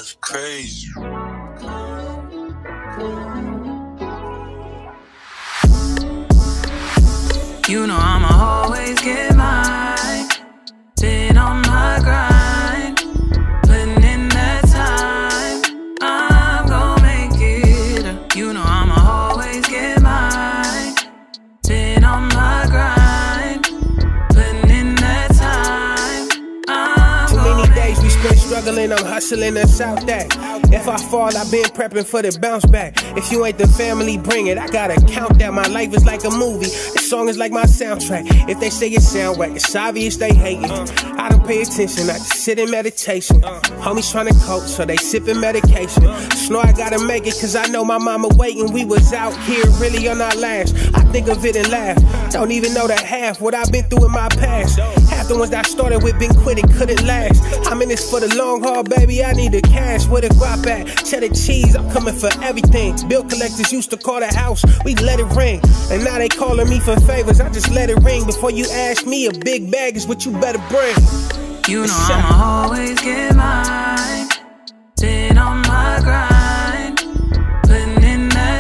That's crazy. You know I'ma always get mine. Been on my grind, putting in that time. I'm gon' make it. You know I'ma always get mine. Been on my grind, putting in that time. Too many days we spent struggling, I'm hustling, that's out that. If I fall, I've been prepping for the bounce back. If you ain't the family, bring it, I gotta count that. My life is like a movie, this song is like my soundtrack. If they say it sound whack, it's obvious they hating. I don't pay attention, I just sit in meditation. Homies tryna cope, so they sipping medication. Know I gotta make it, cause I know my mama waiting. We was out here really on our last. I think of it and laugh, don't even know the half what I've been through in my past. Half the ones that I started with been quit, it couldn't last. I'm in this for the long haul, baby, I need the cash. Where the guap at? Cheddar cheese, I'm coming for everything. Bill collectors used to call the house, we let it ring. And now they calling me for favors, I just let it ring. Before you ask me, a big bag is what you better bring. You know I'ma always get mine. Been on my grind, putting in that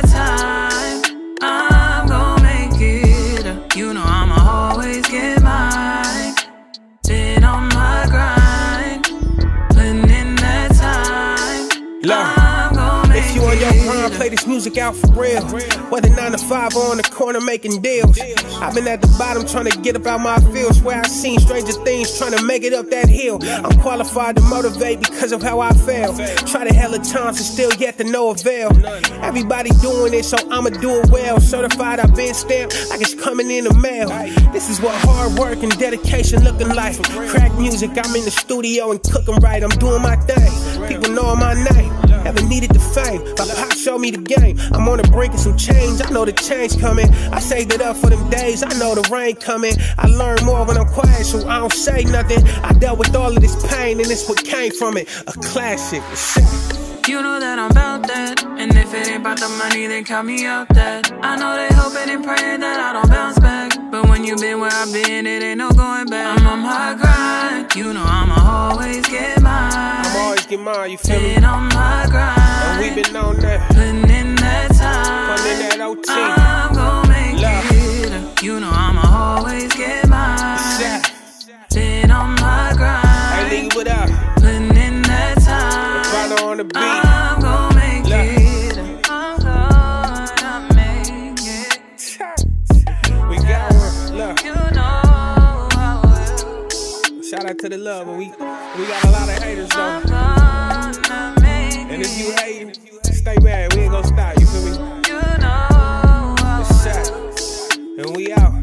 time. I'm gon' make it. You know I'ma always get mine. Been on my grind, putting in that time. I'm gon' make it. If you on your grind, play this music out for real. Whether 9 to 5 or on the corner making deals. I've been at the bottom trying to get up out my field. Swear I've seen stranger things trying to make it up that hill. I'm qualified to motivate because of how I fail. Try to hella times and still yet to no avail. Everybody doing it, so I'ma do it well. Certified, I've been stamped like it's coming in the mail. This is what hard work and dedication looking like. Crack music, I'm in the studio and cooking right. I'm doing my thing, people know my name. Never needed the fame, my pop showed me the game. I'm on the brink of some change, I know the change coming. I saved it up for them days, I know the rain coming. I learn more when I'm quiet, so I don't say nothing. I dealt with all of this pain, and it's what came from it. A classic, a shot. You know that I'm about that. And if it ain't about the money, then count me up that. I know they hoping and praying that I don't bounce back. But when you been where I've been, it ain't no going back. I'm on my grind. You know I'ma always get mine. I'ma always get mine, you feel me? Been on my grind. And we been on that. Putting in that time. Putting in that OT. I'm gon' make it. You know I'ma always get mine. Been on my grind. Hey, nigga, what up? Putting in that time. The brother on the beat. I'm gon' make it. I'm gonna make it. We got one. Look. You know I will. Shout out to the love, and we got a lot of haters though. I'm gonna make it. And if you hating, stay mad. We ain't gonna stop. You feel me? You know I It's shot. And we out.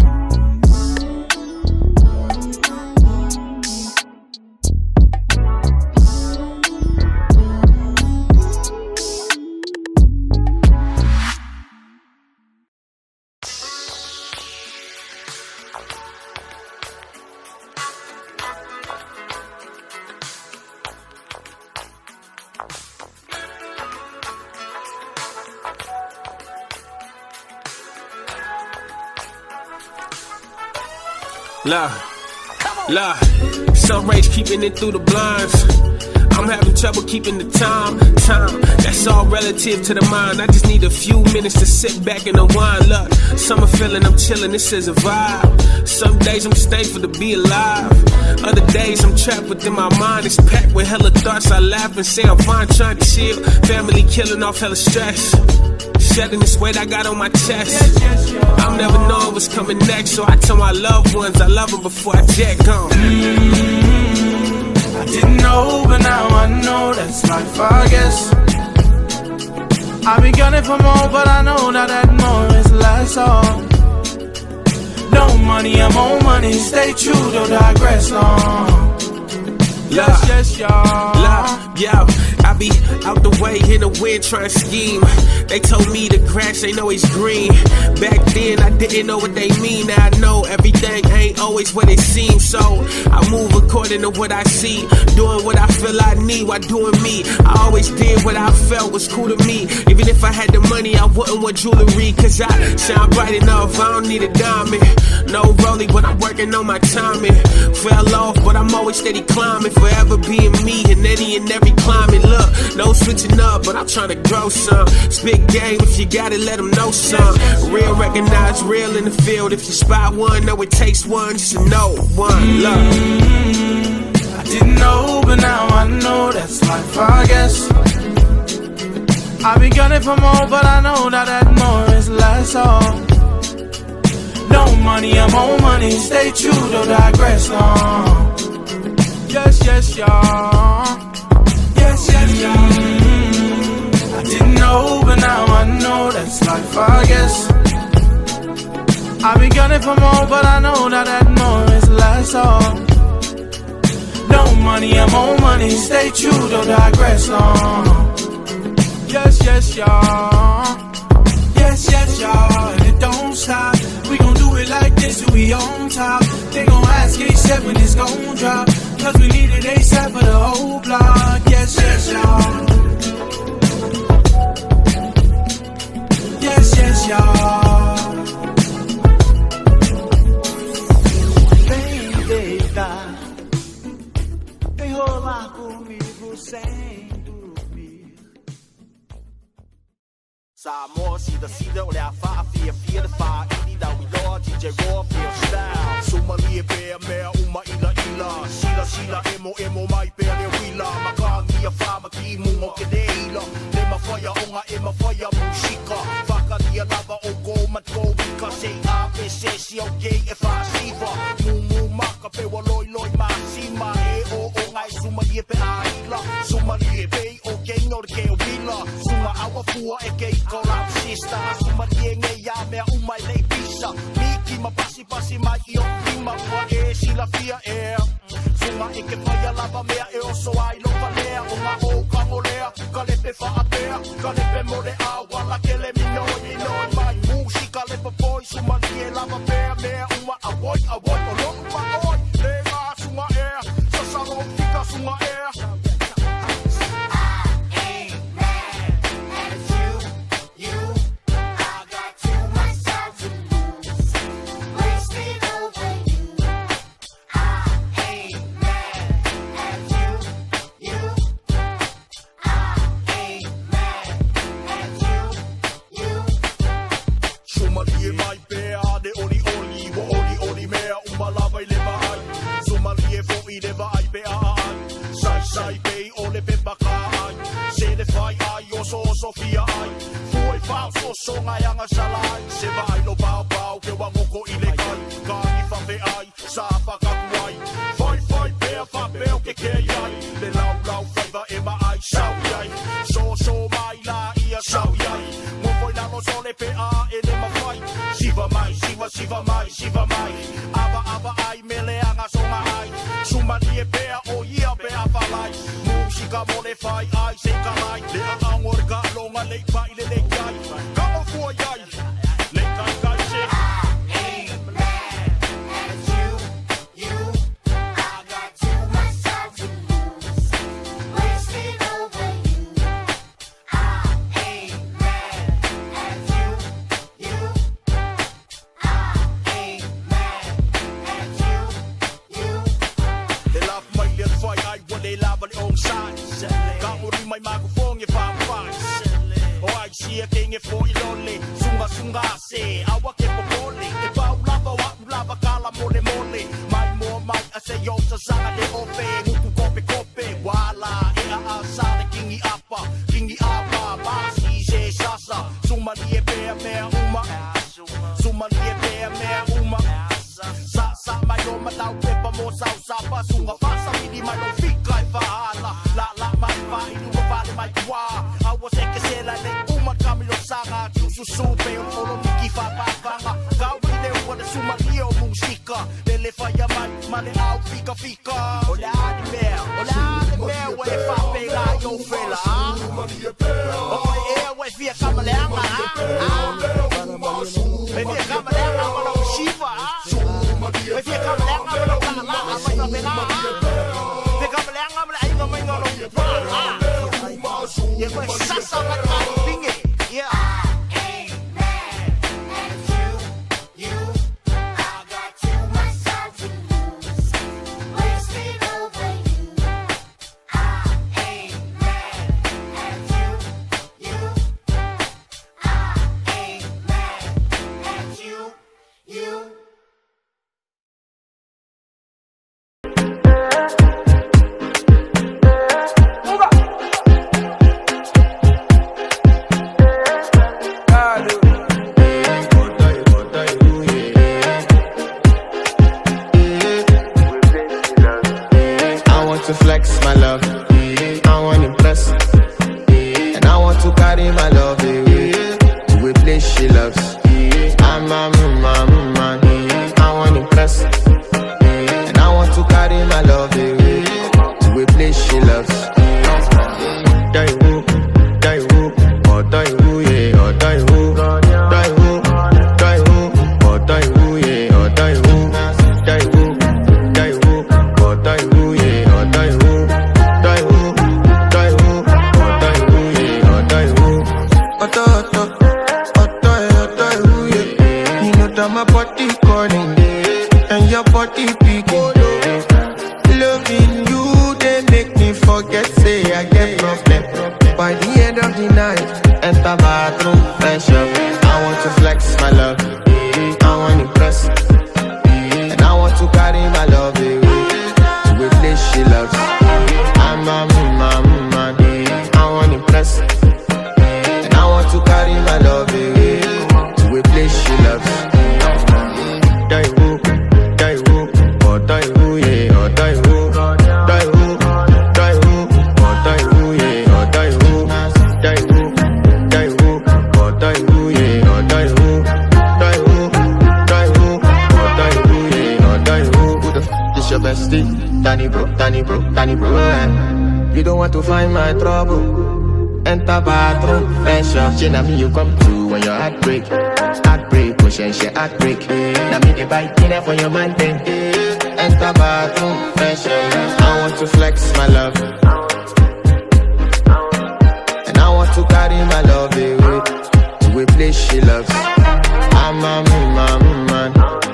Look, some rage keeping it through the blinds. I'm having trouble keeping the time, that's all relative to the mind. I just need a few minutes to sit back and unwind. Look, summer feeling, I'm chilling, this is a vibe. Some days I'm thankful to be alive. Other days I'm trapped within my mind. It's packed with hella thoughts, I laugh and say I'm fine, trying to chill. Family killing off hella stress. Shedding this weight I got on my chest. I'm never knowing what's coming next, so I tell my loved ones I love them before I jet gone. I didn't know, but now I know that's life, I guess. I be gunning for more, but I know that more is less of. No money, I'm on money, stay true, don't digress on. Yes, y'all. Yo, I be out the way in the wind trying to scheme. They told me the grass ain't always green. Back then I didn't know what they mean. Now I know everything ain't always what it seems. So I move according to what I see, doing what I feel I need while doing me. I always did what I felt was cool to me. Even if I had the money, I wouldn't want jewelry, cause I sound bright enough, I don't need a diamond. No rollie, but I'm working on my timing. Fell off, but I'm always steady climbing. Forever being me in any and every climate. Look, switching up, but I'm trying to grow some. Spit game, if you got it, let them know some. Real recognize real in the field. If you spot one, know it takes one, just to know one. Love. I didn't know, but now I know that's life, I guess. I've been gunning for more, but I know that more is less of. No money, I'm on money, stay true, don't digress, no. Yes, yes, y'all. Yes, yes, y'all. I didn't know, but now I know that's life, I guess. I've been gunning for more, but I know that more is less of. No money, I'm on money, stay true, don't digress, no. Yes, yes, y'all. Yes, yes, y'all. And it don't stop. We gon' do it like this till we on top. They gon' ask ASAP when it's gon' drop. Cause we need it ASAP for the whole block. Yes, yes, y'all. Yes, yes, y'all. Vem deitar, vem rolar comigo sem dormir. Samoa, sida, olha a fia, de fa, da willow, DJ Raw, feel style. Somalia, bear, mea, uma, ila, sila, emo, mai, bear, wila, makangi, a fama, ki, mungo, kedeila, lema, fire, onga, ema, fire, musika, faka, dia, lava, ogo, matko, wika, say, ABCC, okay, if I siva, mumu, maka, pe, waloi, masima, o, ngai, Somalia, pe, aila, Somalia, pe, okay, no, ke, wila, suma, awa, fua, eke, collab sister, Somalia, ya, mea, umai, lei, pisa, miki, mapasi, mai, io, prima, ua, sila, fia, Sunga, eke, faya, lava, mea, oso, ai, lo, falea, unga, o, kangolea, kalepe, faatea, kalepe, mole, awa, la, kele, minoi, mai, musika, lepe, boy, Somalia, lava, mea, uma, avoid, olo, uma, oi, lega, sunga, sasaro, fika, sunga, Sofia ai, foi falso, so ngai anga salai, se vai lo pau, que wangoko ilegai, kani fafe ai, sapa kakuai, foi, pea papel que ai, le lau, faiva ema ai, sau yai, so mai la ia sau yai, mo foi la no sole pea ele ma fai, siva mai, ava ai, mele anga songa ai, Somalia pea o ia pea falai, música mole fai ai, se kalai, le angorga longa le pai le kai, kama fua yai, le kai se. Sunga se awa ke popole e pa lava kala mole mai mo mai ase yo sa sanga de ope mutu kope wala e a sale kingi apa basi se sasa Somalia mea uma sa mai no matau pe pa mo sa pa sunga pasa midi mai no fika e faala la mai pa idu vale mai wa awa se ke se la le uma kamilo sanga susupe olo miki fa panga kau ile wana Somalia musika le faya mai male au fika ola de mea we fa pega yo fela oi we fia kamalenga we fia kamalenga wala shiva we fia kamalenga wala kala ama na pega we kamalenga wala ai ngomai ngolo ye we sasa mata pinge yeah. carry my love away to a place she loves. I'm a man, I want to impress, and I want to carry my love away to a place she loves. Daiwu, oh Daiwu, yeah, oh Daiwu, Daiwu, oh Daiwu, yeah, oh Daiwu, Daiwu, oh Daiwu, yeah, oh Daiwu, Daiwu, oh Daiwu, yeah, oh Daiwu. Daiwu, yeah. You know that my body calling, and your body picking. Loving you, they make me forget, say I get problem. By the end of the night, enter bathroom, fresh up. I want to flex my love, I want to impress, and I want to carry my love away to a place she loves. I'm a man, I want to impress, and I want to carry my love away to a place she loves. Daiwu, oh Daiwu, yeah, oh Daiwu, Daiwu, oh Daiwu, yeah, oh Daiwu, Daiwu, oh Daiwu, yeah, oh Daiwu, Daiwu, oh Daiwu, yeah, oh Daiwu. Who the f*** is your bestie? Danny bro, eh? You don't want to find my trouble. Enter bathroom, fresh up. She na me you come to when your heart break, push and she heart break. Now me the bite dinner for your man then. Enter bathroom, fresh up. I want to flex my love, and I want to carry my love away to a place she loves. I'm a man,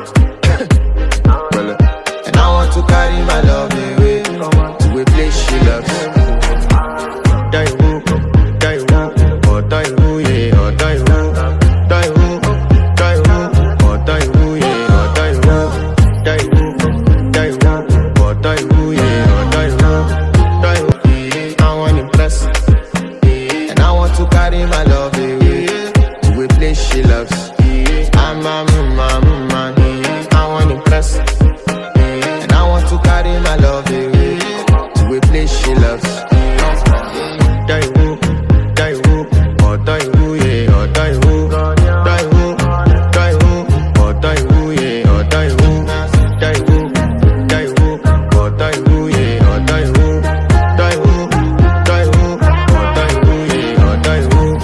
and I want to carry my love away to a place she loves. Daiwu, oh Daiwu, yeah, oh Daiwu, Daiwu, oh Daiwu, yeah, oh Daiwu, Daiwu, oh Daiwu, yeah, oh Daiwu, I want to impress, and I want to carry my love away to a place she loves. I'm a man, I want to impress, and I want to carry my love away to a place she loves. Daiwu, oh Daiwu, yeah, oh Daiwu, Daiwu, oh Daiwu, yeah, oh Daiwu, Daiwu, oh Daiwu, yeah, oh Daiwu, Daiwu, oh Daiwu, yeah, oh Daiwu.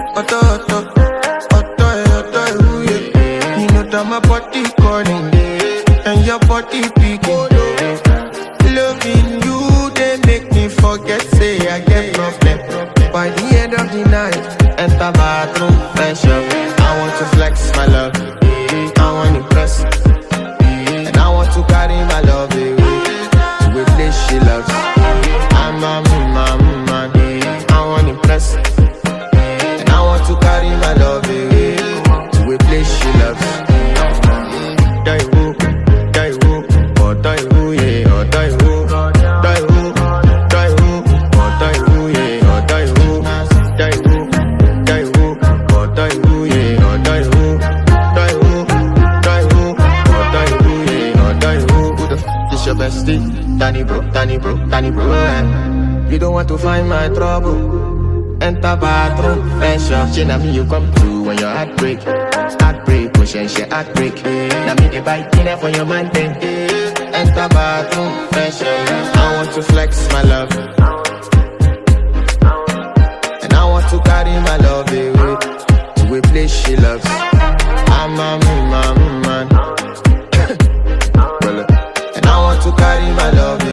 Daiwu, yeah. You know that my body calling, and your body picking. Loving you, they make me forget, say I get problem. By the end of the night, enter bathroom, fresh up. I want to flex my love, I want to impress, and I want to carry my love away to a place she loves. I'm a man, I want to impress, and I want to carry my love away to a place she loves. Daiwu, oh Daiwu, yeah, oh Daiwu, Daiwu, oh Daiwu, yeah, oh Daiwu, Daiwu, oh Daiwu, yeah, oh Daiwu, Daiwu, oh Daiwu, yeah, oh Daiwu. Who the f*** is your bestie? Danny bro, eh? You don't want to find my trouble. Enter bathroom, fresh up. She na me you come to when your heart break, push and she heart break. Now me the bite dinner for your man then. Enter bathroom, fresh up. I want to flex my love,